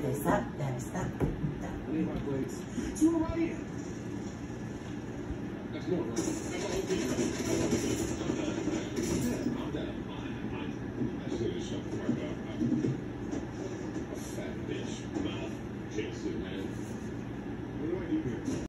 then stop, then stop. Leave my plates. To your right. That's more right.